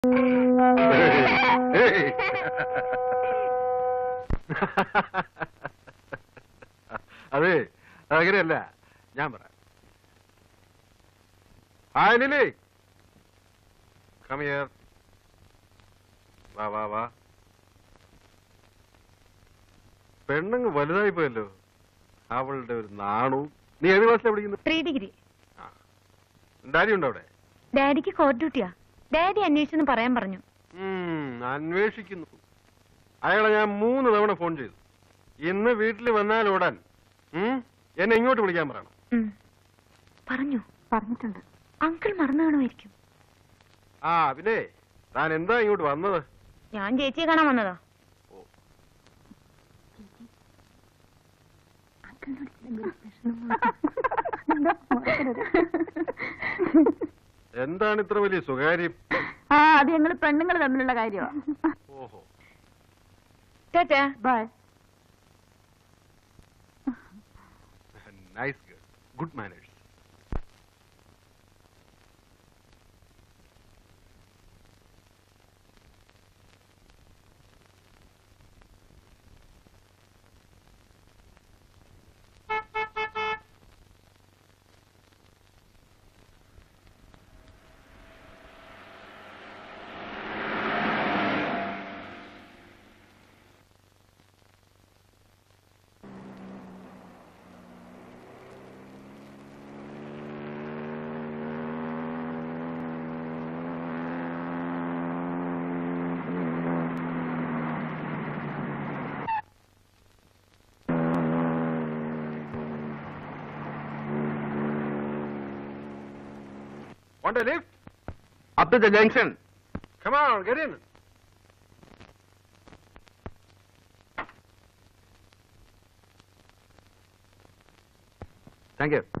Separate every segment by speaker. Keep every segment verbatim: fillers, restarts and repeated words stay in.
Speaker 1: അതെ, അതങ്ങനെയല്ല, ഞാൻ പറയാം. Hi Lily, come here. വാ വാ വാ. പെണ്ണുങ്ങ് വലുതായി പോയല്ലോ. അവളുടെ ഒരു നാണു. നീ ഏത് ക്ലാസ്സിലാണ് പഠിക്കുന്നത്?
Speaker 2: Three degree.
Speaker 1: ഡാഡി ഉണ്ടോ അവിടെ?
Speaker 2: ഡാഡിക്ക് കോർട്ട് ഡ്യൂട്ടിയാ. ഡാഡി അന്വേഷിച്ചെന്ന് പറയാൻ പറഞ്ഞു.
Speaker 1: അന്വേഷിക്കുന്നു. അയാളെ ഞാൻ മൂന്ന് തവണ ഫോൺ ചെയ്തു. ഇന്ന് വീട്ടിൽ വന്നാൽ ഓടാൻ എന്നെ ഇങ്ങോട്ട് വിളിക്കാൻ പറയണം.
Speaker 2: പറഞ്ഞു പറഞ്ഞിട്ടുണ്ട്. അങ്കിൾ മറന്നു കാണുമായിരിക്കും.
Speaker 1: ആ പിന്നെ താൻ എന്താ ഇങ്ങോട്ട് വന്നത്?
Speaker 2: ഞാൻ ചേച്ചിയെ കാണാൻ വന്നതാ.
Speaker 1: എന്താണ് ഇത്ര വലിയ സ്വകാര്യം?
Speaker 2: ആ അത് ഞങ്ങൾ പെണ്ണുങ്ങൾ തമ്മിലുള്ള കാര്യമാണ്.
Speaker 1: ഓഹോ.
Speaker 2: Tata bye.
Speaker 1: Nice girl, good manners. Want a lift?
Speaker 3: Up to the junction.
Speaker 1: Come on, get in.
Speaker 3: Thank you.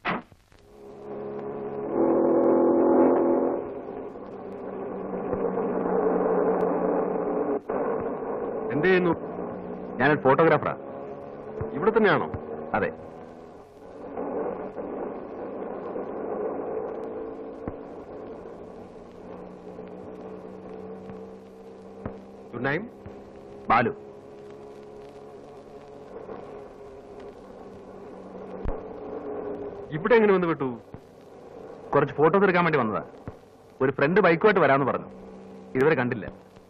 Speaker 1: എന്ത് ചെയ്യുന്നു?
Speaker 3: ഞാനൊരു ഫോട്ടോഗ്രാഫറാ.
Speaker 1: ഇവിടെ തന്നെയാണോ?
Speaker 3: അതെ.
Speaker 1: Your name?
Speaker 3: ബാലു.
Speaker 1: ഇവിടെ എങ്ങനെ വന്ന് വിട്ടു?
Speaker 3: കുറച്ച് ഫോട്ടോസ് എടുക്കാൻ വേണ്ടി വന്നതാ. ഒരു ഫ്രണ്ട് ബൈക്കുമായിട്ട് വരാമെന്ന് പറഞ്ഞു. ഇതുവരെ കണ്ടില്ല.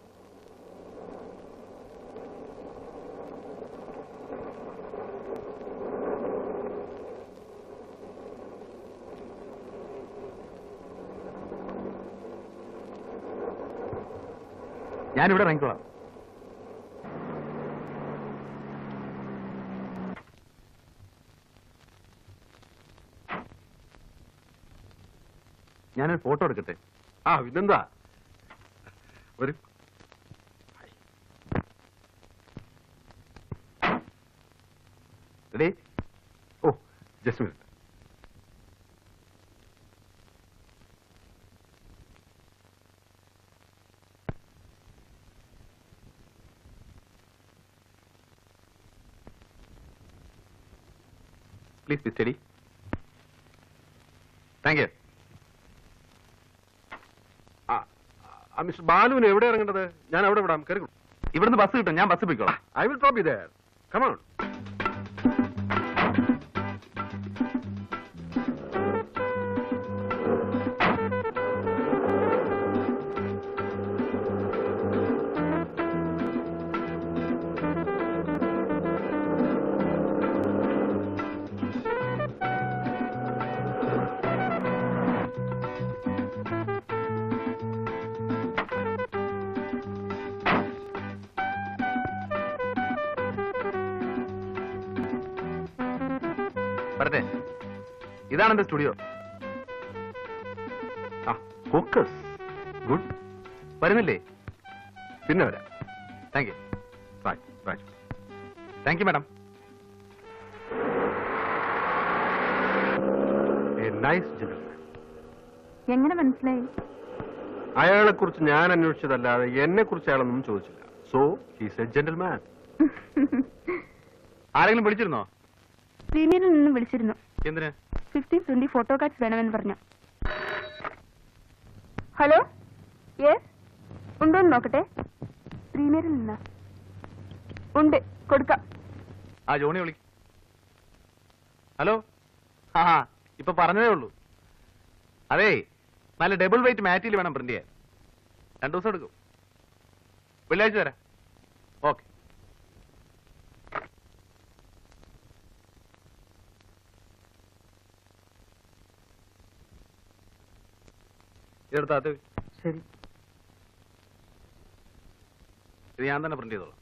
Speaker 3: ഞാനിവിടെ ഇറങ്ങിക്കോളാം. ഞാനൊരു ഫോട്ടോ എടുക്കട്ടെ?
Speaker 1: ആ പിന്നെന്താ, ഒരു
Speaker 3: ready?
Speaker 1: Oh just minute.
Speaker 3: Please be steady. Thank you.
Speaker 1: Mister ബാലുവിന് എവിടെ ഇറങ്ങേണ്ടത്? ഞാൻ അവിടെ വിടാം. കയറി.
Speaker 3: ഇവിടുന്ന് ബസ് കിട്ടും. ഞാൻ ബസ് പോയിക്കോളാം.
Speaker 1: I will drop you there. Come on.
Speaker 3: വരട്ടെ. ഇതാണ് എന്റെ സ്റ്റുഡിയോ.
Speaker 1: ആ ഫോക്കസ്. ഗുഡ്.
Speaker 3: വരുന്നില്ലേ?
Speaker 1: പിന്നെ വരാം.
Speaker 3: Thank you.
Speaker 1: Bye. Bye.
Speaker 3: Thank you madam.
Speaker 1: A nice gentleman.
Speaker 2: എങ്ങനെ മനസ്സിലായി?
Speaker 1: അയാളെ കുറിച്ച് ഞാൻ അന്വേഷിച്ചതല്ലാതെ എന്നെ കുറിച്ച് അയാളൊന്നും ചോദിച്ചില്ല. So he's a gentleman.
Speaker 3: ആരെങ്കിലും വിളിച്ചിരുന്നോ?
Speaker 2: സീനിയറിൽ നിന്ന് വിളിച്ചിരുന്നു.
Speaker 3: എന്തിന്?
Speaker 2: ഫിഫ്റ്റി ട്വന്റി ഫോട്ടോ കാർഡ്സ് വേണമെന്ന് പറഞ്ഞു. ഹലോ, യെസ്, ഉണ്ടോന്ന് നോക്കട്ടെ. പ്രീമിയറിൽ നിന്നാ ഉണ്ട്, കൊടുക്കാം.
Speaker 3: ആ ജോണി വിളി. ഹലോ. ആ ഇപ്പൊ പറഞ്ഞതേ ഉള്ളൂ. അതേ, നല്ല ഡബിൾ വെയിറ്റ് മാറ്റിൽ വേണം പ്രിന്റ് ചെയ്യാൻ. രണ്ടു ദിവസം എടുക്കും. വെള്ളിയാഴ്ച തരാം. ഓക്കെ. ഇതെടുത്താ അത്
Speaker 4: ശരി.
Speaker 3: ഇത് ഞാൻ തന്നെ പ്രിന്റ് ചെയ്തോളാം.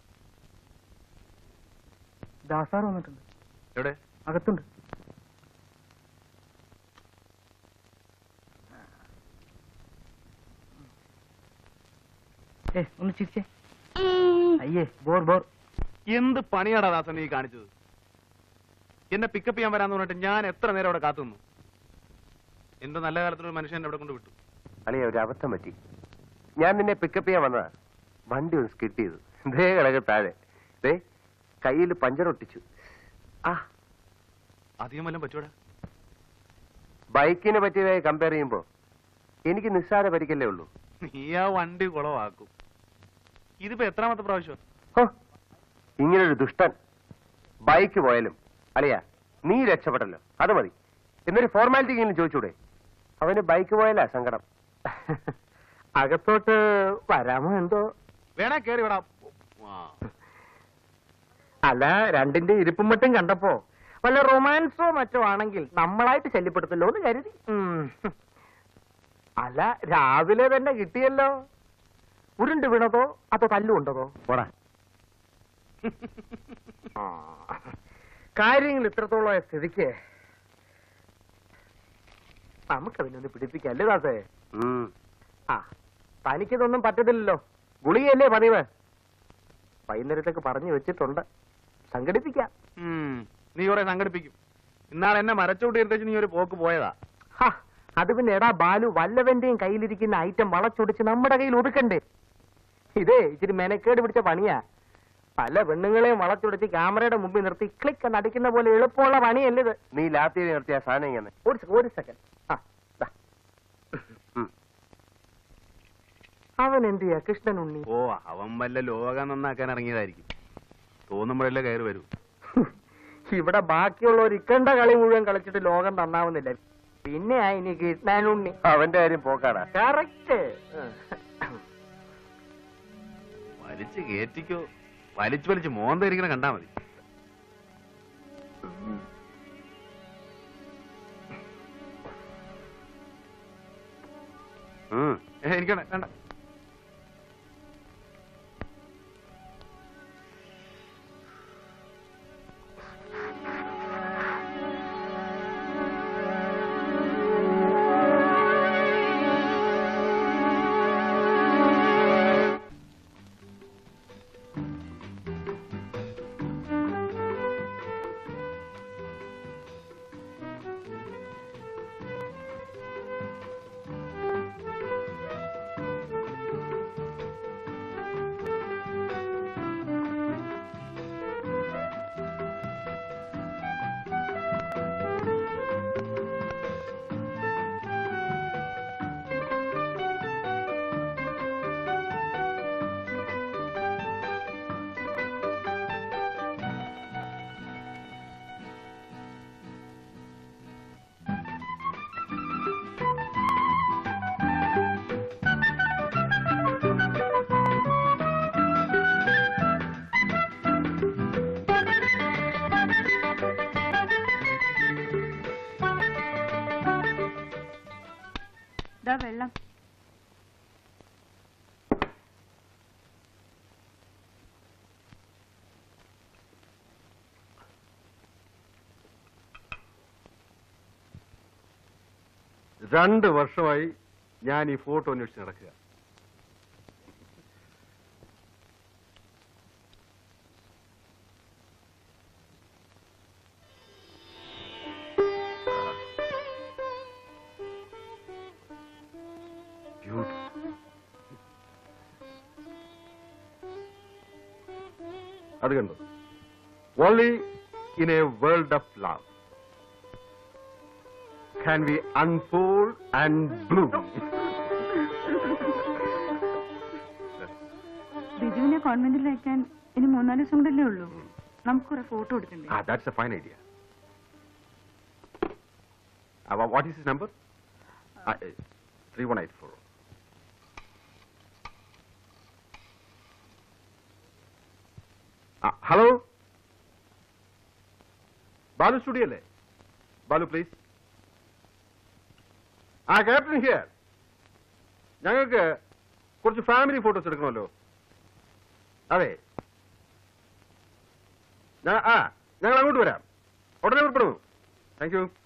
Speaker 4: ദാസാർ വന്നിട്ടുണ്ട്.
Speaker 3: എവിടെ?
Speaker 4: അകത്തുണ്ട്. ഏ ഒന്ന് ചിരിച്ചേ. അയ്യേ ബോർ ബോർ.
Speaker 3: എന്ത് പണിയാടാ ദാസൻ നീ കാണിച്ചത്? എന്നെ പിക്കപ്പ് ചെയ്യാൻ വരാന്ന് പറഞ്ഞിട്ട് ഞാൻ എത്ര നേരം അവിടെ കാത്തു നിന്നു. എന്റെ നല്ല കാലത്തൊരു മനുഷ്യൻ അവിടെ കൊണ്ട് വിട്ടു.
Speaker 5: അളിയ ഒരു അബദ്ധം പറ്റി. ഞാൻ നിന്നെ പിക്കപ്പ് ചെയ്യാൻ വന്നതാ. വണ്ടി ഒന്ന് സ്കിട്ട് ചെയ്തു. ദേ കിടക്ക് താഴെ. ദേ കയ്യിൽ പഞ്ചർ ഒട്ടിച്ചു. ആ
Speaker 3: അധികം വല്ലതും പറ്റൂടാ?
Speaker 5: ബൈക്കിനെ പറ്റിയതായി കമ്പയർ ചെയ്യുമ്പോ എനിക്ക് നിസ്സാര പരിക്കല്ലേ ഉള്ളൂ.
Speaker 3: നീ ആ വണ്ടി കുളവാക്കും. ഇതിപ്പോ എത്രാമത്തെ പ്രാവശ്യം?
Speaker 5: ഹോ, ഇങ്ങനൊരു ദുഷ്ടൻ. ബൈക്ക് പോയാലും അളിയ നീ രക്ഷപ്പെട്ടല്ലോ, അത് മതി. എന്നൊരു ഫോർമാലിറ്റി എങ്കിലും ചോദിച്ചൂടെ? അവന് ബൈക്ക് പോയാലാ സങ്കടം.
Speaker 4: അകത്തോട്ട് വരാമോ എന്തോ?
Speaker 3: വേണേ കേറി വിടാ.
Speaker 4: അല്ല, രണ്ടിന്റെ ഇരിപ്പും മറ്റും കണ്ടപ്പോ വല്ല റൊമാൻസോ മറ്റോ ആണെങ്കിൽ നമ്മളായിട്ട് ശല്യപ്പെടുത്തല്ലോ എന്ന് കരുതി. അല്ല, രാവിലെ തന്നെ കിട്ടിയല്ലോ. ഉരുണ്ട് വീണതോ അതോ തല്ലുകൊണ്ടതോ?
Speaker 5: പോടാ.
Speaker 4: കാര്യങ്ങൾ ഇത്രത്തോളം സ്ഥിതിക്ക് നമുക്കതിനൊന്ന് പിടിപ്പിക്കല്ലേ ദാസേ? ആ, തനിക്കിതൊന്നും പറ്റത്തില്ലല്ലോ. ഗുളികയല്ലേ പതിവ്. വൈകുന്നേരത്തേക്ക് പറഞ്ഞു വെച്ചിട്ടുണ്ട്. സംഘടിപ്പിക്കാം.
Speaker 3: നീ കുറെ സംഘടിപ്പിക്കും. ഇന്നാൾ എന്നെ മരച്ചോട്ട് എടുത്തേച്ച് നീ ഒരു പോക്ക് പോയതാ.
Speaker 4: അത് പിന്നെ എടാ ബാലു, വല്ലവന്റെയും കയ്യിലിരിക്കുന്ന ഐറ്റം വളച്ചൊടിച്ച് നമ്മുടെ കയ്യിൽ ഒതുക്കണ്ടേ? ഇതേ ഇച്ചിരി മെനക്കേട് പിടിച്ച പണിയാ. പല പെണ്ണുങ്ങളെയും വളച്ചൊടിച്ച് ക്യാമറയുടെ മുമ്പിൽ നിർത്തി ക്ലിക്ക് എന്ന് അടിക്കുന്ന പോലെ എളുപ്പമുള്ള പണിയല്ലേ ഇത്.
Speaker 5: നീ ലാത്തി നിർത്തിയ സാധനം ഇങ്ങനെ.
Speaker 4: ഒരു സെ- ഒരു സെക്കൻഡ്. ആ ദാ. അവൻ എന്ത് ചെയ്യാ കൃഷ്ണൻ ഉണ്ണി?
Speaker 3: ഓ, അവൻ വല്ല ലോകം നന്നാക്കാൻ ഇറങ്ങിയതായിരിക്കും. തോന്നുമ്പോഴല്ലേ കയറി വരൂ.
Speaker 4: ഇവിടെ ബാക്കിയുള്ളവർ ഇക്കണ്ട കളി മുഴുവൻ കളിച്ചിട്ട് ലോകം നന്നാവുന്നില്ല. പിന്നെ ഇനി കൃഷ്ണൻ ഉണ്ണി.
Speaker 5: അവന്റെ കാര്യം പോക്കാടാ.
Speaker 4: കറക്റ്റ്.
Speaker 3: വലിച്ചു കേറ്റിക്കോ. വലിച്ചു വലിച്ച് മോന്തിരിക്കണ കണ്ടാ മതി. എനിക്കണ്ട വേണ്ട.
Speaker 2: വെള്ളം.
Speaker 1: രണ്ട് വർഷമായി ഞാൻ ഈ ഫോട്ടോ അന്വേഷിച്ച് നടക്കുക. അത് കണ്ടു. Only in a world of love can we unfold and bloom.
Speaker 2: കോൺവെന്റിൽ അയക്കാൻ ഇനി മൂന്നാല് ദിവസം കൊണ്ടല്ലേ ഉള്ളൂ. നമുക്ക് കുറെ ഫോട്ടോ എടുക്കണ്ടേ?
Speaker 1: Ah, that's a fine idea. Uh, wha- what is his number? Uh, three one eight four. Uh, hello? Balu studio അല്ലേ? Balu, please. ആ ക്യാപ്റ്റൻ ഹിയർ. ഞങ്ങൾക്ക് കുറച്ച് ഫാമിലി ഫോട്ടോസ് എടുക്കണമല്ലോ. അതെ, ആ ഞങ്ങൾ അങ്ങോട്ട് വരാം. ഉടനെ പുറപ്പെടുന്നു. Thank U.